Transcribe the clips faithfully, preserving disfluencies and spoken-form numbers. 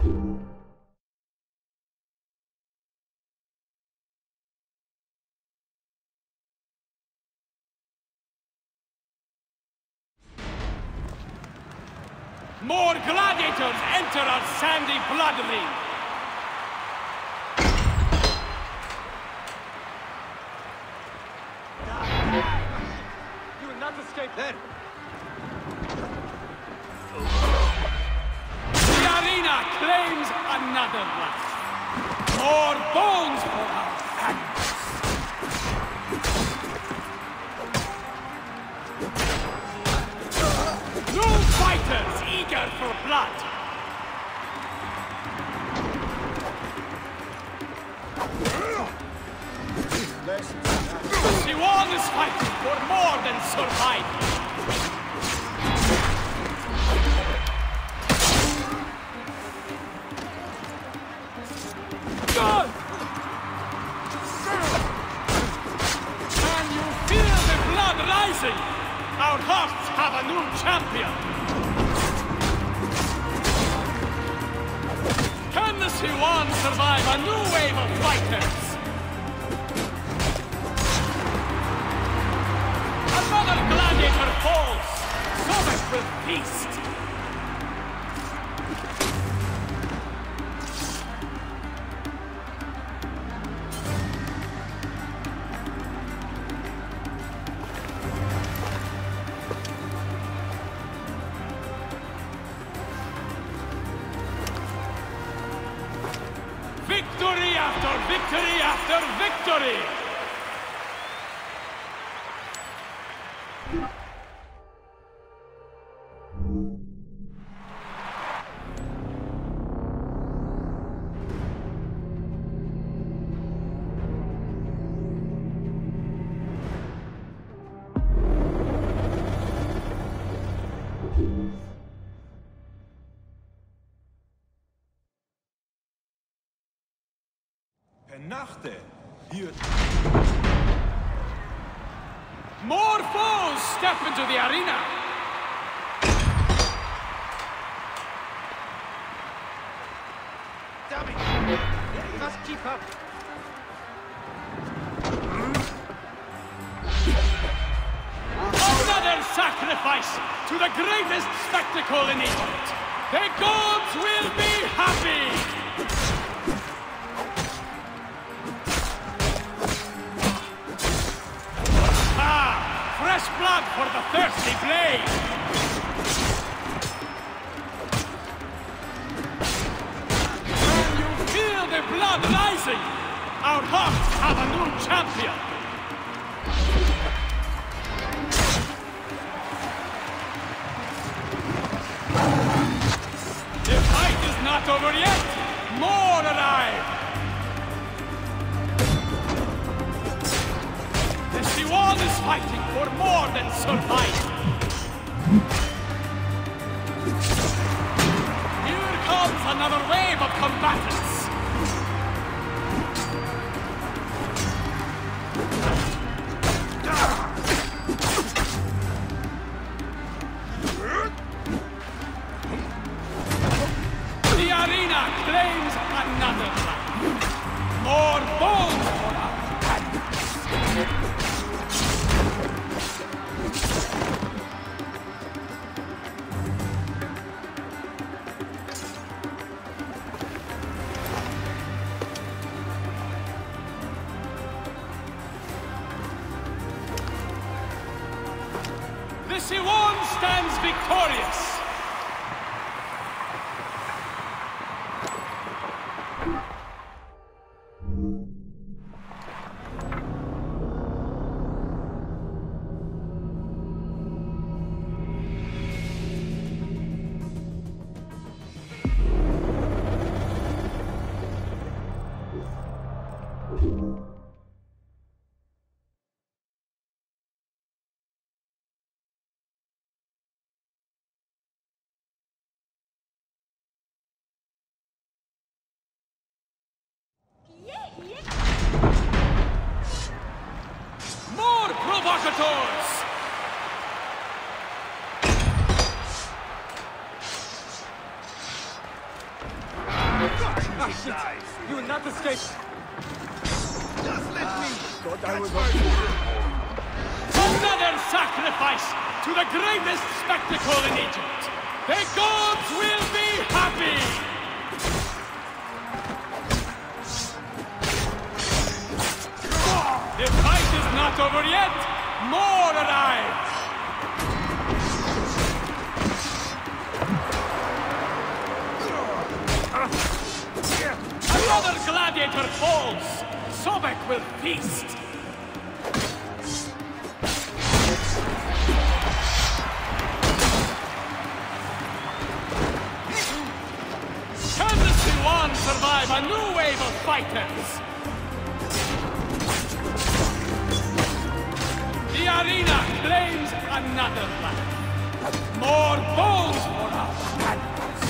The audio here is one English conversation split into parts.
More gladiators enter our sandy blood ring! You will not escape then! The arena claims another life! More bones for our animals! No fighters eager for blood! Siwan is fighting for more than survival! God! Can you feel the blood rising? Our hearts have a new champion! Can the Siwan survive a new wave of fighters? Another gladiator falls! Soviet will feast! Victory after victory after victory! Nachte, hier. More foes step into the arena! Damn it! You must keep up! Another sacrifice to the greatest spectacle in Egypt! The gods will be happy! Fresh blood for the thirsty blade! Can you feel the blood rising? Our hearts have a new champion! The fight is not over yet! More arrive! The Siwan is fighting for more than survival. Here comes another wave of combatants. The arena claims another life. More bones for our animals. The Siwan stands victorious! More provocateurs! thought I was Another sacrifice to the greatest spectacle in Egypt. The gods will be happy! The fight is not over yet! More arrive! Another gladiator falls! Sobek will feast! Can the Siwan survive a new wave of fighters? The arena claims another life. More bones for our standards.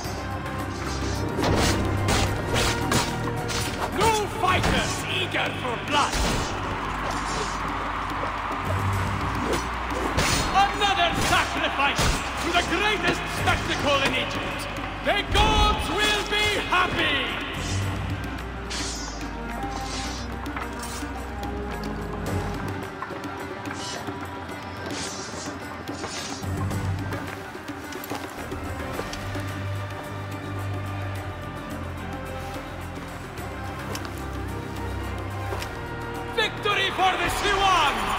New fighters eager for blood. Another sacrifice to the greatest spectacle in Egypt. The gods will be happy! Victory for the Siwan!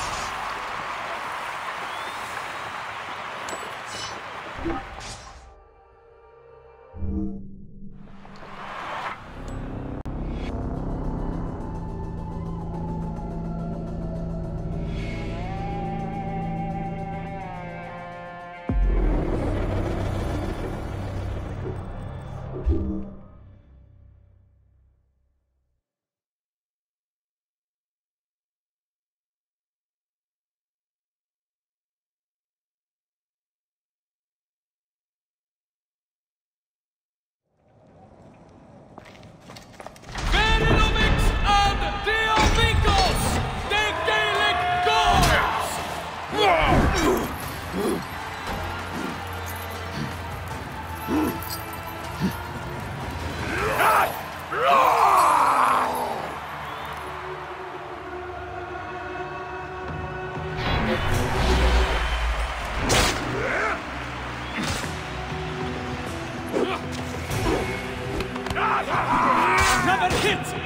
Never hit!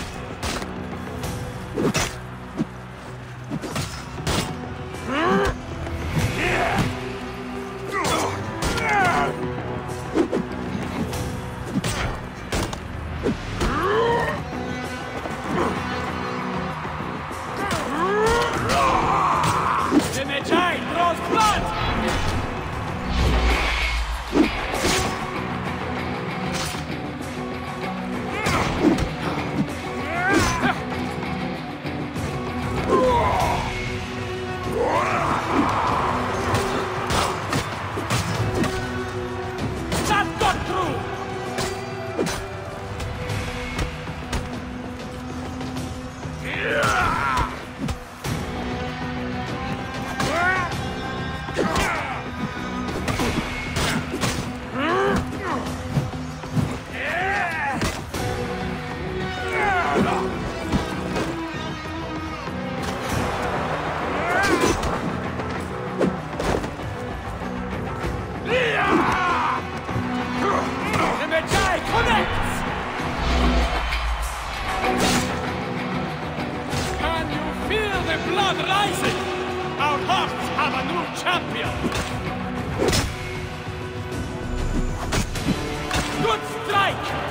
Rising! Our hearts have a new champion! Good strike!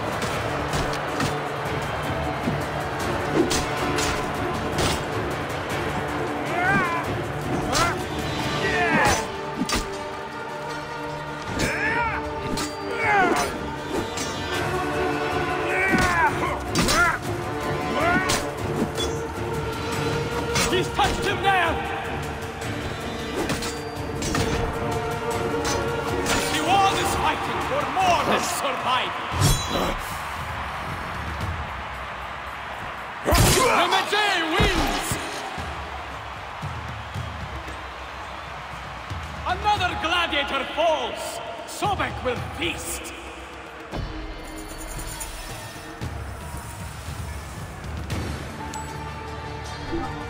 He's touched him now! Siwan is fighting for more than survival! The Medjay wins! Another gladiator falls! Sobek will feast! Thank you.